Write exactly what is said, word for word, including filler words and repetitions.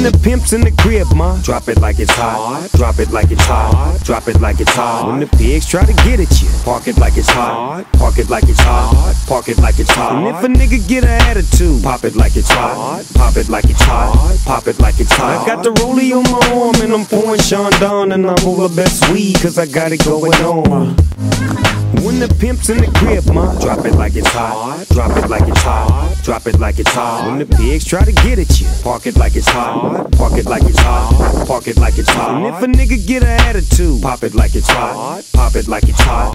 When the pimp's in the crib, ma, drop it like it's hot. Drop it like it's hot. Drop it like it's hot. When the pigs try to get at you, park it like it's hot. Park it like it's hot. Park it like it's hot. And if a nigga get an attitude, pop it like it's hot. Pop it like it's hot. Pop it like it's hot. I got the rollie on my arm and I'm pouring Sean Don, and I roll the best weed cause I got it going on. When the pimp's in the crib, ma, drop it like it's hot. Drop it like it's hot. Drop it like it's hot. When the pigs try to get at you, park it like it's hot. Park it like it's hot. Park it like it's hot. And if a nigga get an attitude, pop it like it's hot. Pop it like it's hot.